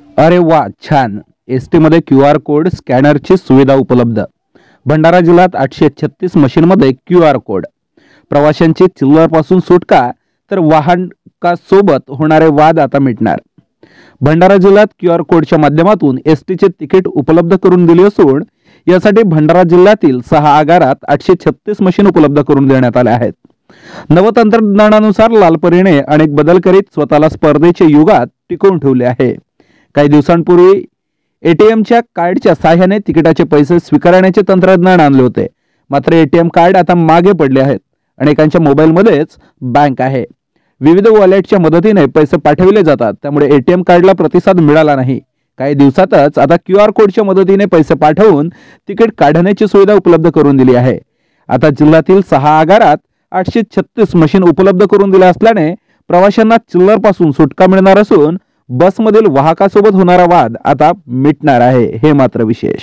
अरे वा, छान. एसटी मध्ये QR कोड स्कॅनरची सुविधा उपलब्ध. भंडारा जिल्ह्यात 836 मशीनमध्ये QR कोड. प्रवाशांची चिल्लरपासून सुटका, तर वाहनकासोबत होणारे वाद आता मिटणार. भंडारा जिल्ह्यात QR कोडच्या माध्यमातून एसटीचे तिकीट उपलब्ध करून दिले असून यासाठी भंडारा जिल्ह्यातील 6 आगारात 836 मशीन उपलब्ध करून देण्यात आल्या आहेत. नवतंत्रज्ञानानुसार लालपरीने अनेक बदल करीत स्वतःला स्पर्धेच्या युगात टिकवून ठेवले आहे. काही दिवसांपूर्वी एटीएमच्या कार्डच्या सहाय्याने तिकिटाचे पैसे स्वीकारण्याचे तंत्रज्ञान आणले होते. मात्र एटीएम कार्ड आता मागे पडले आहेत. अनेकांच्या मोबाईलमध्येच बँक आहे. विविध वॉलेटच्या मदतीने पैसे पाठविले जातात. त्यामुळे एटीएम कार्डला प्रतिसाद मिळाला नाही. काही दिवसातच आता QR कोडच्या मदतीने पैसे पाठवून तिकीट काढण्याची सुविधा उपलब्ध करून दिली आहे. आता जिल्ह्यातील 6 आगारात 836 मशीन उपलब्ध करून दिल्या असल्याने प्रवाशांना चिल्लरपासून सुटका मिळणार असून बसमधील वाहकासोबत होणारा वाद आता मिटणार आहे. हे मात्र विशेष.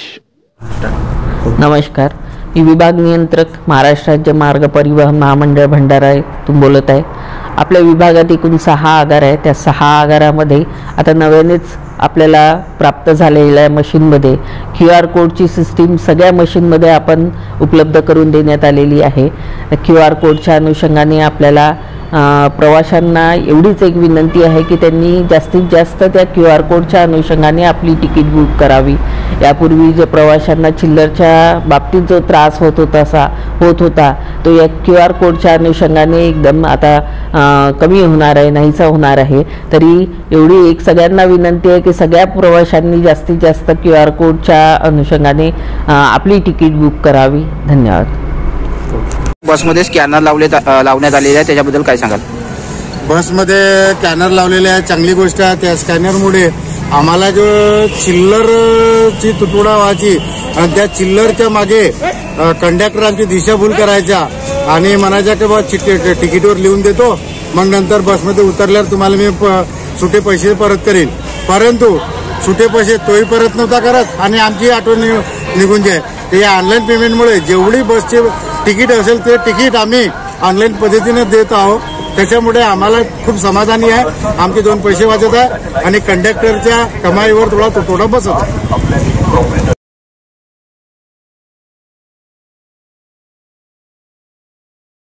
नमस्कार, मी विभाग नियंत्रक महाराष्ट्र राज्य मार्ग परिवहन महामंडळ भंडारा येथून बोलत आहे. आपल्या विभागात एकूण 6 आगार आहे. त्या 6 आगारामध्ये आता नव्यानेच आपल्याला प्राप्त झालेल्या मशीनमध्ये QR कोडची सिस्टीम सगळ्या मशीनमध्ये आपण उपलब्ध करून देण्यात आलेली आहे. QR कोडच्या अनुषंगाने आपल्याला प्रवाशांना एवढीच एक विनंती आहे की त्यांनी जास्तीत जास्त त्या QR कोडच्या अनुषंगाने आपली तिकीट बुक करावी. यापूर्वी जे प्रवाशांना चिल्लरच्या बाबतीत जो त्रास होत होता तो या QR कोडच्या अनुषंगाने एकदम आता कमी होणार आहे, नाहीसा होणार आहे. तरी एवढी एक सगळ्यांना विनंती आहे की सगळ्या प्रवाशांनी जास्तीत जास्त QR कोडच्या अनुषंगाने आपली तिकीट बुक करावी. धन्यवाद. बसमध्ये स्कॅनर लावण्यात आलेले आहे, त्याच्याबद्दल काय सांगाल? बसमध्ये स्कॅनर लावलेले आहे, चांगली गोष्ट आहे. त्या स्कॅनरमुळे आम्हाला जो चिल्लरची तुटवडा व्हायची आणि त्या चिल्लरच्या मागे कंडक्टरांची दिशाभूल करायच्या आणि म्हणायच्या की बा तिकीटवर लिहून देतो, मग नंतर बसमध्ये उतरल्यावर तुम्हाला मी सुटे पैसे परत करेल. परंतु सुटे पैसे तोही परत नव्हता करत आणि आमची आठवण निघून जाय. ते या ऑनलाईन पेमेंटमुळे जेवढी बसचे तिकीट असेल ते तिकीट आम्ही ऑनलाईन पद्धतीने देत आहोत. त्याच्यामुळे आम्हाला खूप समाधानी आहे. आमचे 2 पैसे वाचत आहे आणि कंडक्टरच्या कमाईवर थोडा बसत आहे.